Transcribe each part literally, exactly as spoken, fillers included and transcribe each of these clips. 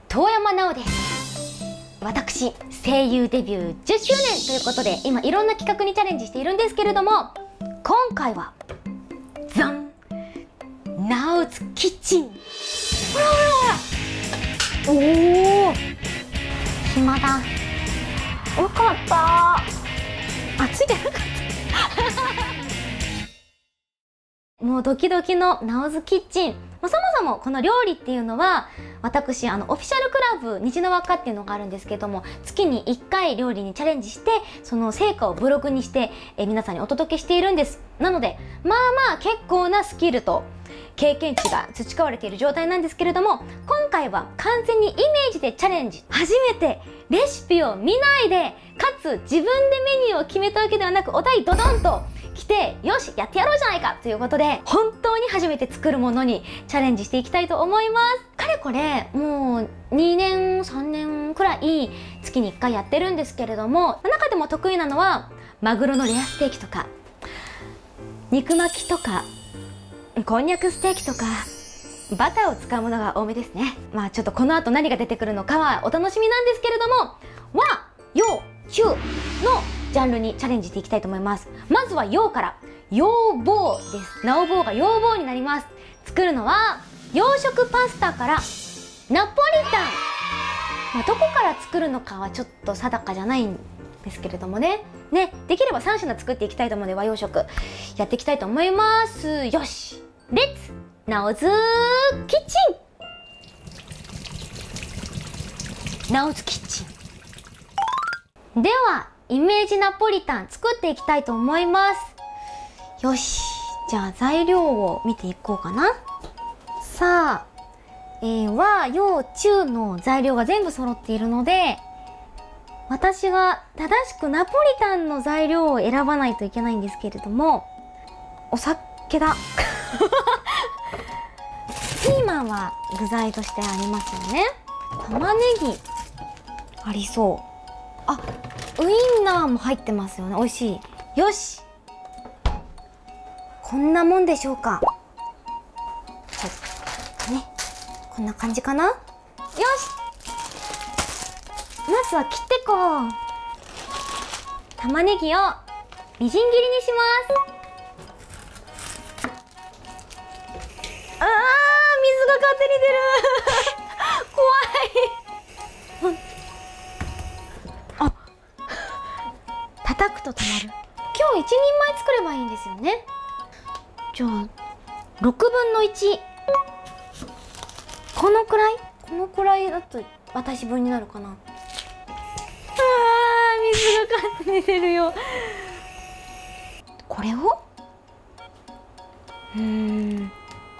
遠山奈緒です。私声優デビューじゅっしゅうねんということで今いろんな企画にチャレンジしているんですけれども、今回はザンナウツキッチン。ほらほらほら、おお暇だ。よかった。あ、ついてなかったもうドキドキのナウツキッチン。まあ、そもそもこの料理っていうのは私あのオフィシャルクラブ虹の輪っかっていうのがあるんですけども、月にいっかい料理にチャレンジしてその成果をブログにしてえ皆さんにお届けしているんです。なのでまあまあ結構なスキルと経験値が培われている状態なんですけれども、今回は完全にイメージでチャレンジ。初めてレシピを見ないでかつ自分でメニューを決めたわけではなくお題ドドンと来て、よしやってやろうじゃないかということで本当に初めて作るものにチャレンジしていきたいと思います。かれこれもうにねんさんねんくらい月にいっかいやってるんですけれども、中でも得意なのはマグロのレアステーキとか肉巻きとかこんにゃくステーキとかバターを使うものが多めですね。まあちょっとこの後何が出てくるのかはお楽しみなんですけれども、和洋中のジャンルにチャレンジしていきたいと思います。まずは洋から洋棒です。なお棒が洋棒になります。作るのは洋食パスタからナポリタン、まあ、どこから作るのかはちょっと定かじゃないんですけれどもねねできればさん品作っていきたいと思うので和洋食やっていきたいと思います。よしレッツナオズキッチン。ナオズキッチンではイメージナポリタン作っていきたいと思います。よし、じゃあ材料を見ていこうかな。さあ、えー、和洋中の材料が全部揃っているので、私が正しくナポリタンの材料を選ばないといけないんですけれども、お酒だピーマンは具材としてありますよね。玉ねぎありそう。あ、ウインナーも入ってますよね。美味しい。よし、こんなもんでしょうか。ね、こんな感じかな。よし、まずは切ってこう。玉ねぎをみじん切りにします。あー、水が勝手に出る怖いあ、叩くと止まる。今日いちにんまえ作ればいいんですよね。じゃあろくぶんのいち、このくらいこのくらいだと私分になるかな。あー、水が勝手に出るよ。これをうーんん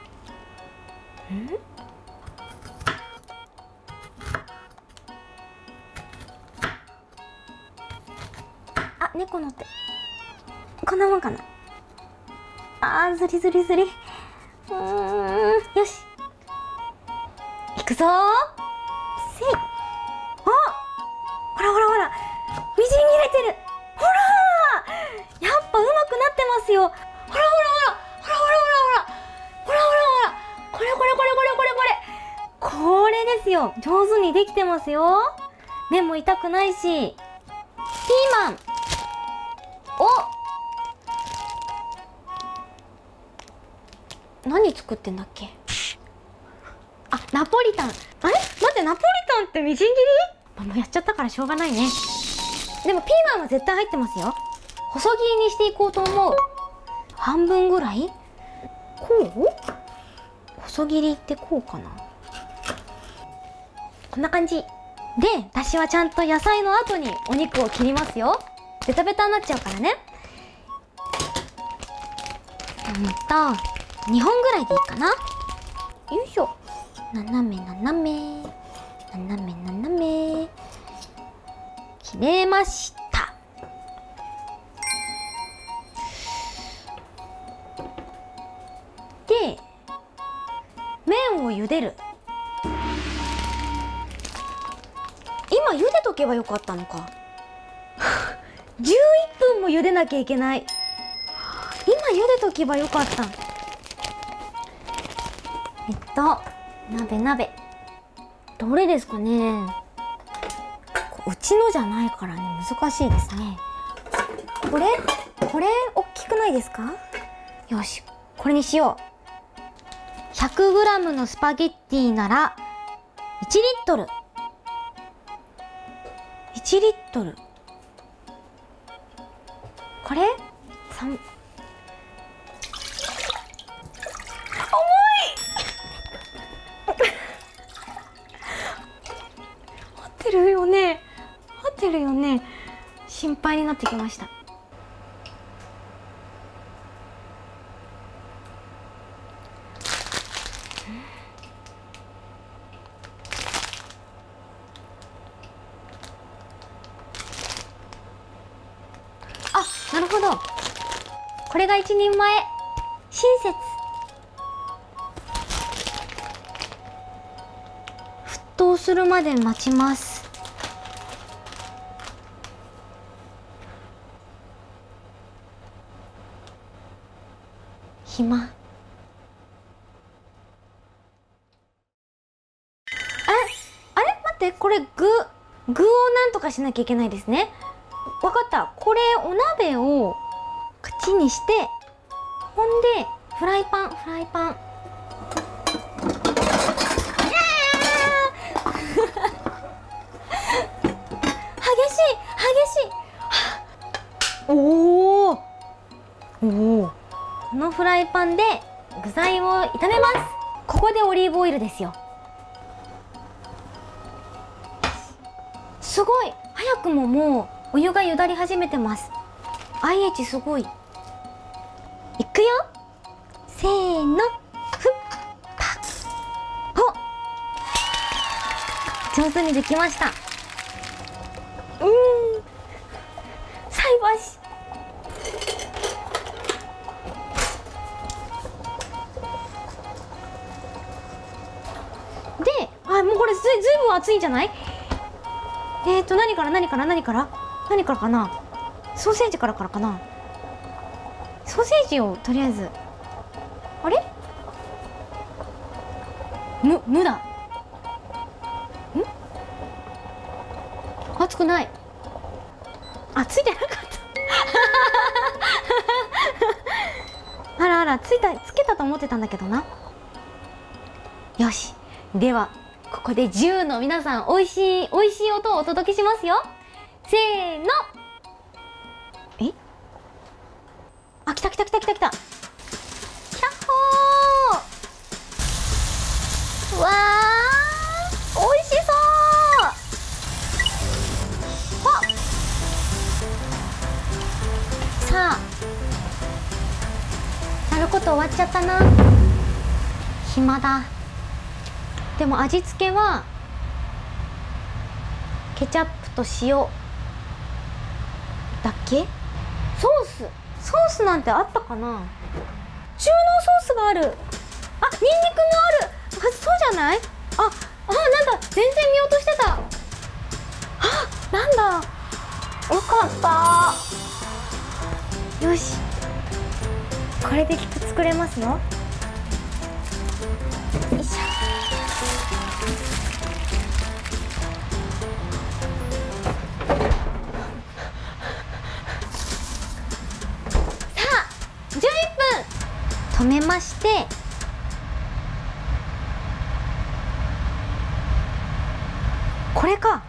あ、猫乗ってこんなもんかな。あー、ずりずりずり。うーん、よしいくぞー。せい。あ、ほらほらほら、みじん切れてる。ほらー、やっぱうまくなってますよ。ほらほらほらほらほらほらほらほらほらほら、これこれこれこれこれこれこれですよ。上手にできてますよ。目も痛くないし。ピーマンお、何作ってんだっけ。あ、ナポリタン。あれ待って、ナポリタンってみじん切り？もうやっちゃったからしょうがないね。でもピーマンは絶対入ってますよ。細切りにしていこうと思う。半分ぐらいこう？細切りってこうかな。こんな感じで、私はちゃんと野菜の後にお肉を切りますよ。ベタベタになっちゃうからね。うんとにほんぐらいでいいかな。よいしょ。斜め斜め斜め斜め切れました。で、麺を茹でる。今茹でとけばよかったのかじゅういっぷんも茹でなきゃいけない。今茹でとけばよかった。えっと鍋鍋どれですかね。うちのじゃないからね、難しいですね。これこれ大きくないですか？よし、これにしよう。ひゃくグラム のスパゲッティならいちリットル。いちリットル。これさん、重い合ってるよね、合ってるよね。心配になってきました。あ、なるほど。これが一人前。親切。沸騰するまで待ちます。暇。あれあれ待って、これ具具をなんとかしなきゃいけないですね。わかった。これお鍋を口にして、ほんでフライパンフライパン激しい激しい。おおおお。このフライパンで具材を炒めます。ここでオリーブオイルですよ。すごい早くももうお湯がゆだり始めてます。 アイエイチ すごい。いくよ、せーの、ふっパッ。お、上手にできました。うーん、菜箸。で、あ、もうこれずずいぶん熱いんじゃない？えーと何から何から何から何からかな。ソーセージからからかな。ソーセージをとりあえず、あれむ無だ。ん熱くない。あ、ついてなかったあらあら、ついた、つけたと思ってたんだけどな。よし、ではここでじゅうの皆さん、おいしいおいしい音をお届けしますよ。せーの。え、あ、来た来た来た来た来た。キャッホー。わー、おいしそう。わっ、さあ、やること終わっちゃったな。暇だ。でも味付けはケチャップと塩だけ。ソースソースなんてあったかな。中濃ソースがある。あ、ニンニクもある。あ、そうじゃない。ああ、なんだ、全然見落としてた。あ、なんだ、よかった。よし、これで作れますよ。よいしょ。止めまして、これか。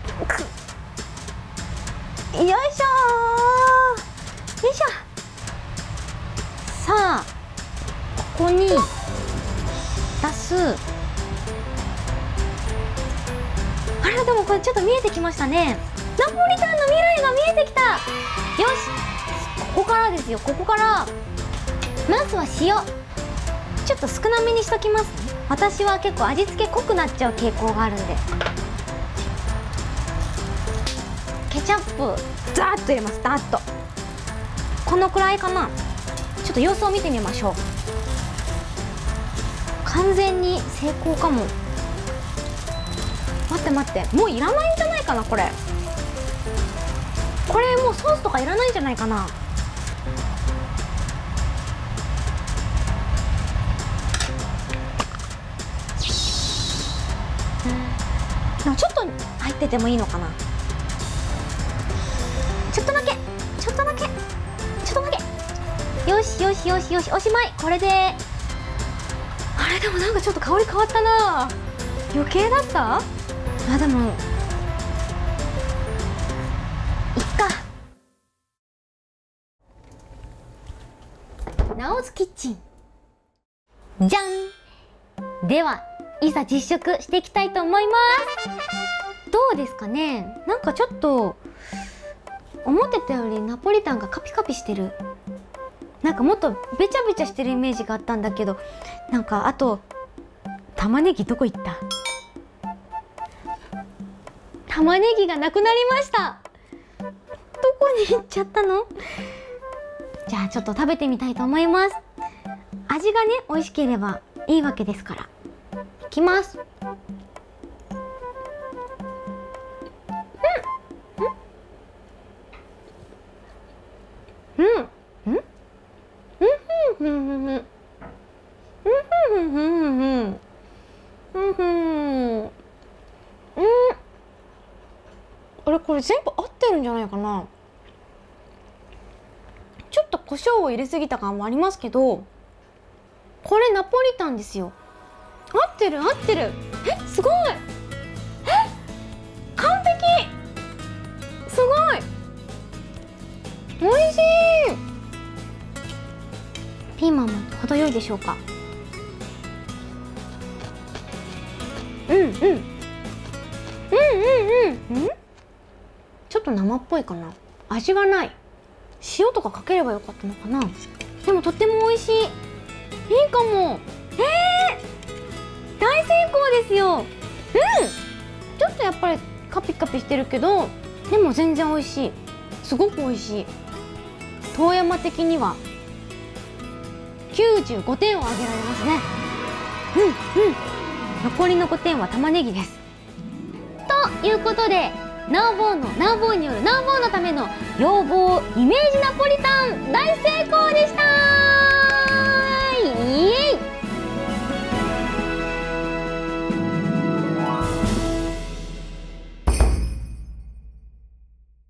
よいしょー、よいしょ。さあ、ここに出す。あれ、でもこれちょっと見えてきましたね。ナポリタンの未来が見えてきた。よし、ここからですよ。ここからまずは塩、ちょっと少なめにしときますね。私は結構味付け濃くなっちゃう傾向があるんで。ケチャップザーッと入れます。ザーッと、このくらいかな。ちょっと様子を見てみましょう。完全に成功かも。待って待って、もういらないんじゃないかな。これこれもうソースとかいらないんじゃないかな。 でもちょっと入っててもいいのかな。ちょっとだけちょっとだけちょっとだけ。よしよしよしよし、おしまい。これであれ、でもなんかちょっと香り変わったな。余計だった。あ、でもいっか。ナオズキッチンじゃん。ではいざ実食していきたいと思います。どうですかね。なんかちょっと思ってたよりナポリタンがカピカピしてる。なんかもっとべちゃべちゃしてるイメージがあったんだけど、なんかあと玉ねぎどこ行った。玉ねぎがなくなりました。どこに行っちゃったの。じゃあちょっと食べてみたいと思います。味がね美味しければいいわけですから。いきます。うんうんうんうんうんうんうんうんうんうんうんうん。あれ、これ全部合ってるんじゃないかな。ちょっと胡椒を入れすぎた感もありますけど、これナポリタンですよ。合ってる合ってる。え、すごい。え、完璧。すごい美味しい。ピーマンも程よいでしょうか。うんうんうんうんうんうん。ちょっと生っぽいかな。味がない。塩とかかければよかったのかな。でもとっても美味しい。いいかも。えー、大成功ですよ。うん。ちょっとやっぱりカピカピしてるけど、でも全然美味しい。すごく美味しい。遠山的にはきゅうじゅうごてんをあげられますね。うんうん。残りのごてんは玉ねぎです。ということで、ナオボーのナオボーによるナオボーのための要望イメージナポリタン大成功でした。